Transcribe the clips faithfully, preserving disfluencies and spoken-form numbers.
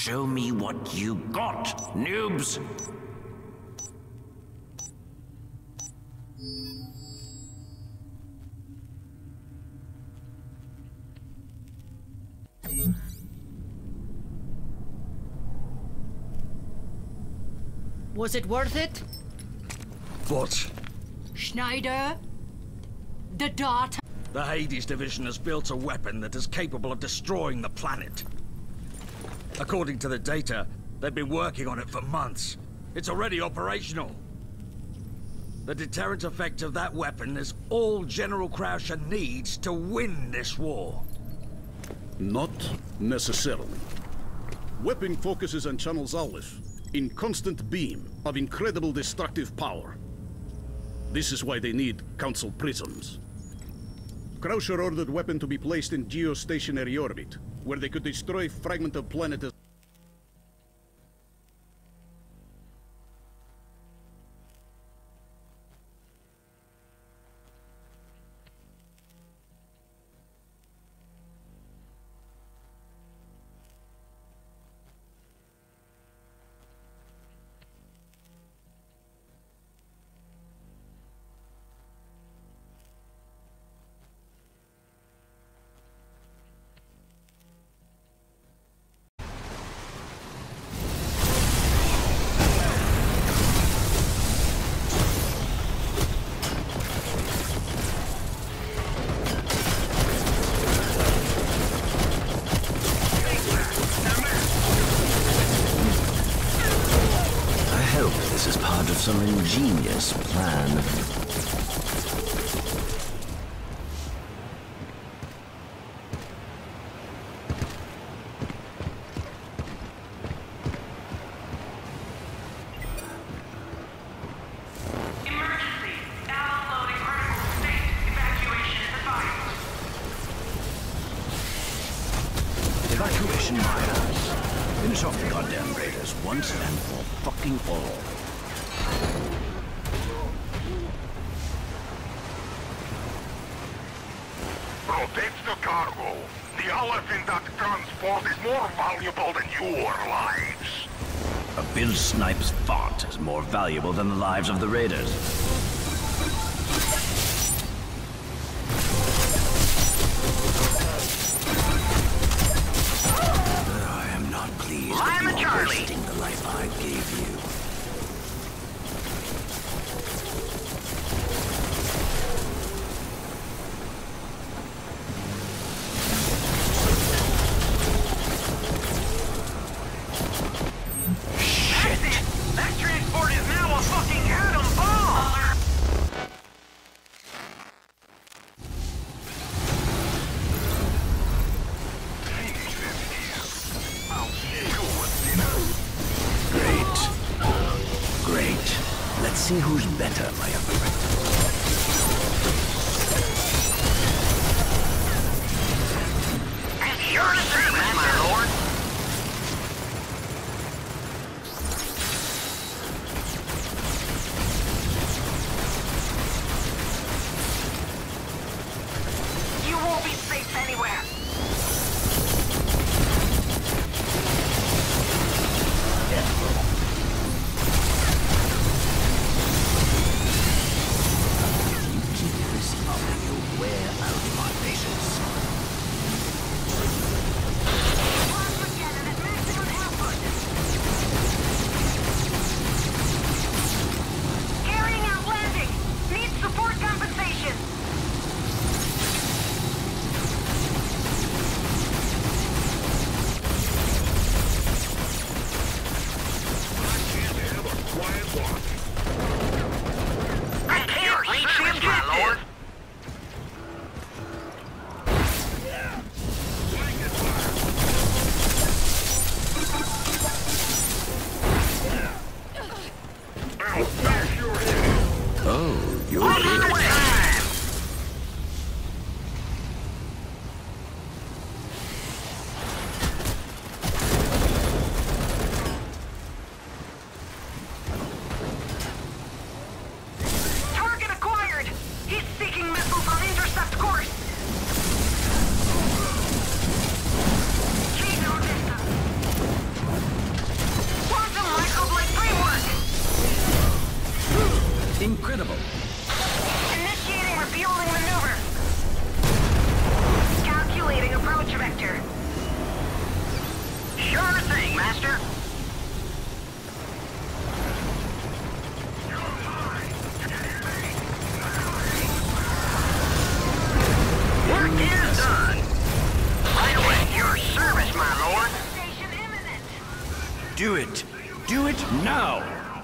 Show me what you got, noobs! Was it worth it? What? Schneider? The dart? The Hades division has built a weapon that is capable of destroying the planet. According to the data, they've been working on it for months. It's already operational. The deterrent effect of that weapon is all General Croucher needs to win this war. Not necessarily. Weapon focuses and channels Aleph in constant beam of incredible destructive power. This is why they need Council prisms. Croucher ordered weapon to be placed in geostationary orbit, where they could destroy fragment of planet as some ingenious plan. Emergency! Downloading critical state. Evacuation is advised. Evacuation my ass. Finish off the goddamn raiders once and for fucking all. Protect the cargo. The Aleph in that transport is more valuable than your lives. A Bill Snipes fart is more valuable than the lives of the raiders. I am not pleased that you are wasting the life I gave you. See who's better, my friend. At your service, my lord. You won't be safe anywhere. Incredible. Initiating refueling maneuver. Calculating approach vector. Sure thing, Master. Work is done. Right away, your service, my lord. Station imminent. Do it. Do it now.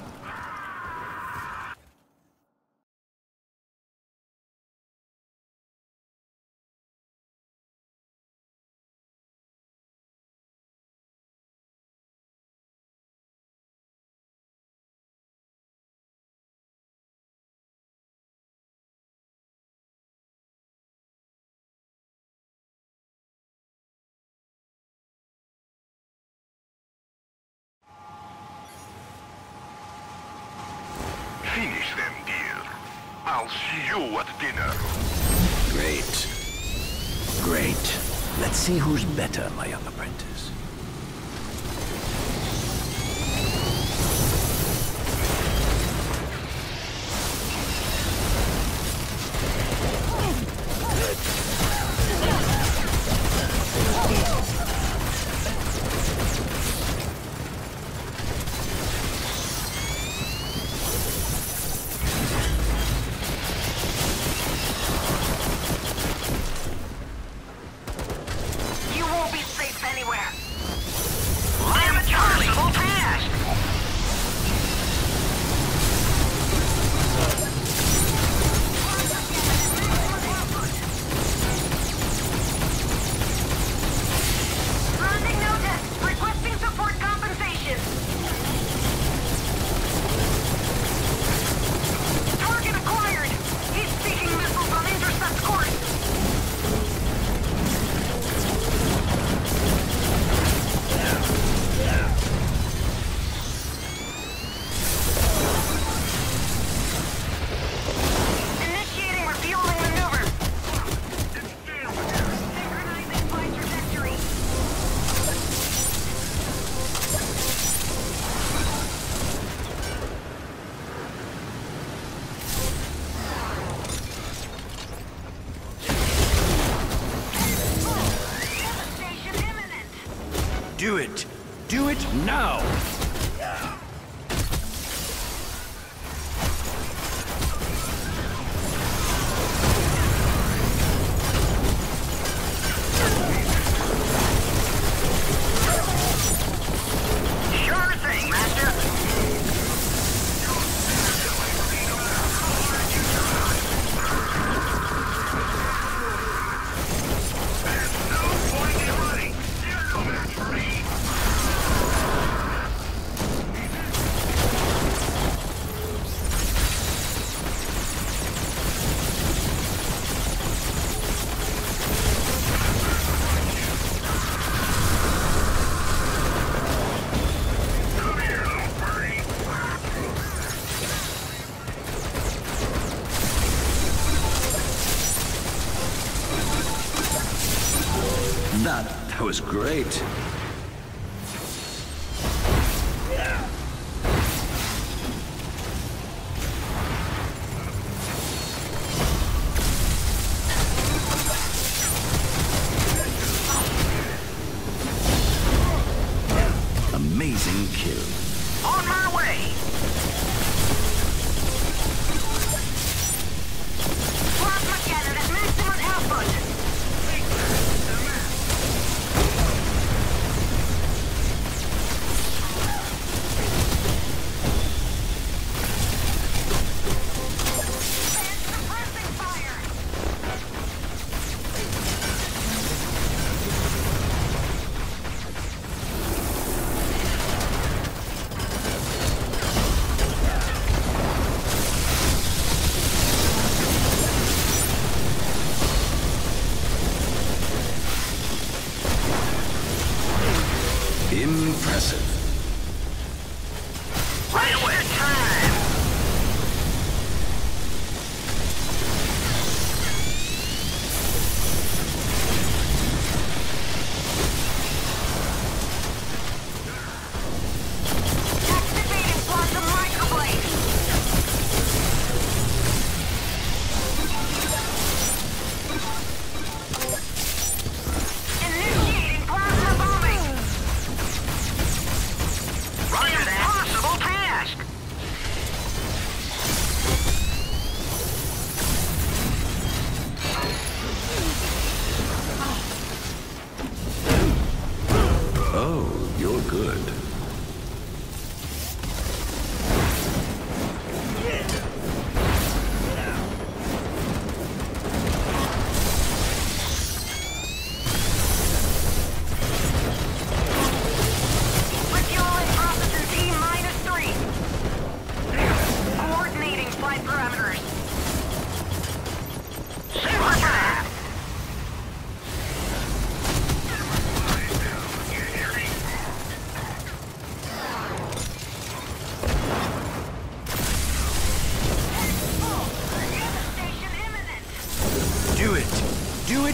Finish them, dear. I'll see you at dinner. Great. Great. Let's see who's better, my young apprentice. You won't be safe anywhere. I'm a Charlie. Full fast. Landing notice. Requesting support compensation. Target acquired. He's seeking missiles on intercept course. Initiating refueling maneuver. Synchronizing flight trajectory. Station imminent. Do it. Do it now. Sure thing, Master. That, that was great. Amazing kill. On my way. Plasma cannon at maximum output.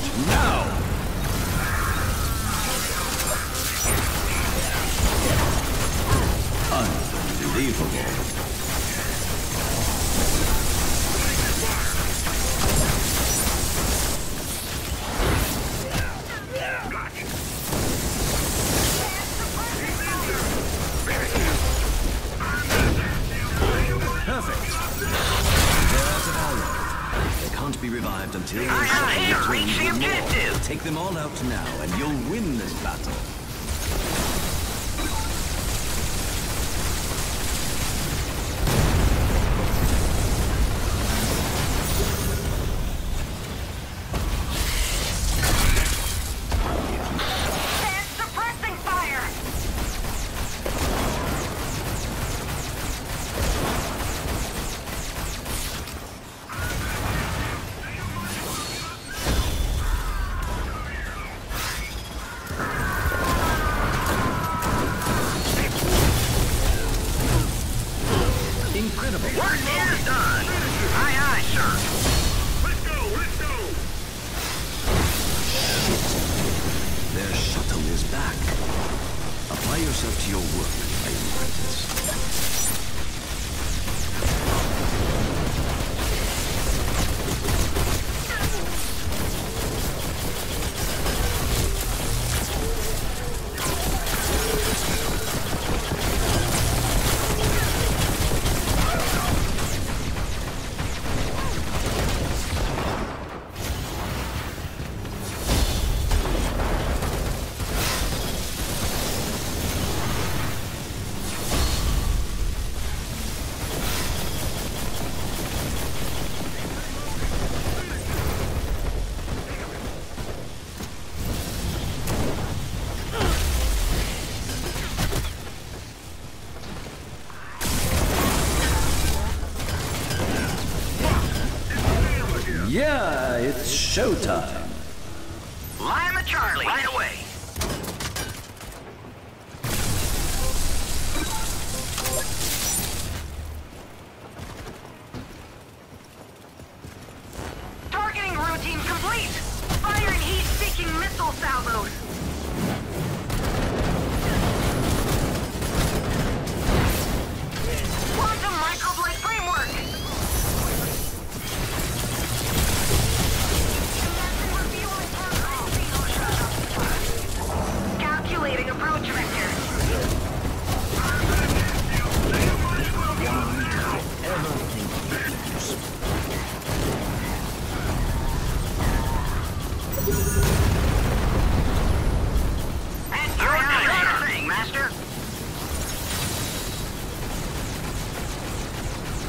Fight now! Unbelievable. Be revived until Aye, aye, reach the objective. Take them all out now, and you'll win this battle. They're suppressing fire. Incredible. Work is done. Aye, aye, sir. Let's go, let's go! Their shuttle is back. Apply yourself to your work, Iron Apprentice. Yeah, it's showtime. Lima Charlie. Right away. Targeting routine complete. Fire and heat-seeking missile salvos. Quantum microblade framework. Calculating approach vector. And you're not thing, Master.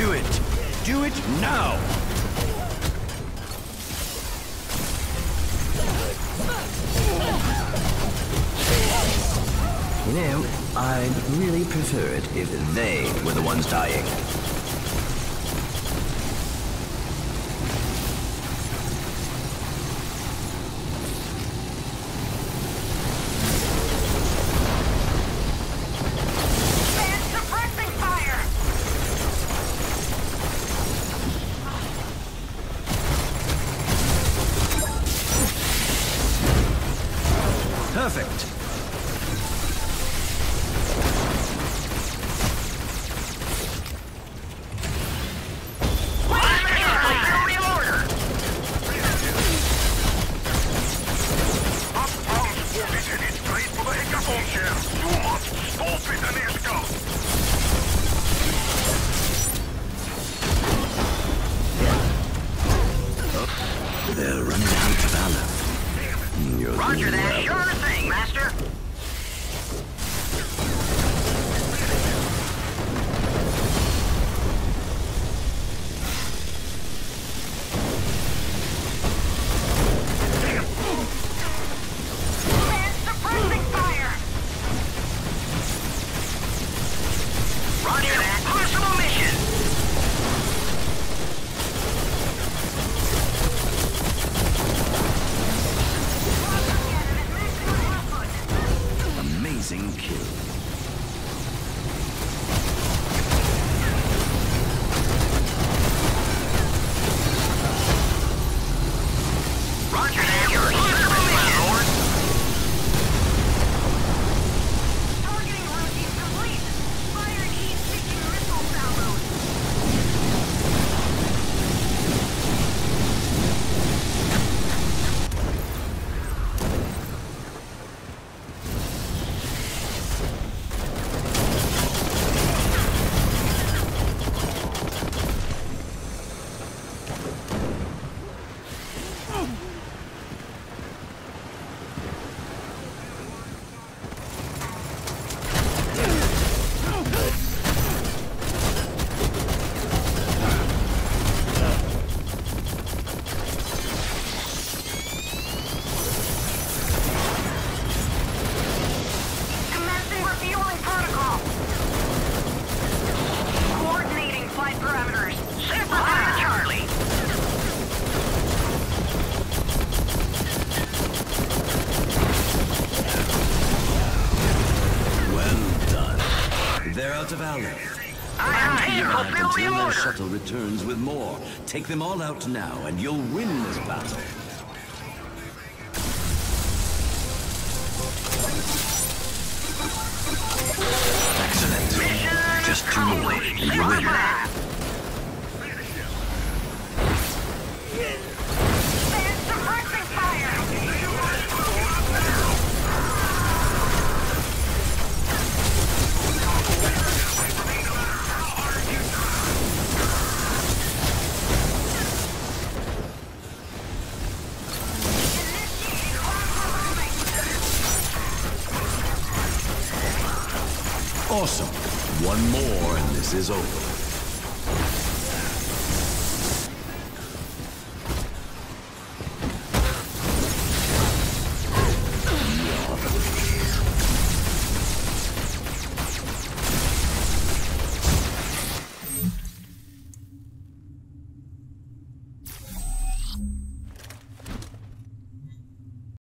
Do it! Do it now! You know, I'd really prefer it if they were the ones dying. Perfect. They're running out of valor. You're Roger doing that. well. Sure thing, Master. Advanced suppressing fire. Roger that. Possible mission. Amazing kill. Roger that. Your service, my lord. Targeting routine complete. Fire and heat-seeking missile salvos. Commencing refueling protocol. Coordinating flight parameters. Simplify Charlie. Well done. They're out of ammo. Aye, aye, Back fulfill the until their order. shuttle returns with more. Take them all out now, and you'll win this battle. Excellent. Just two more, and you win. Advanced suppressing fire. Awesome. One more, and this is over.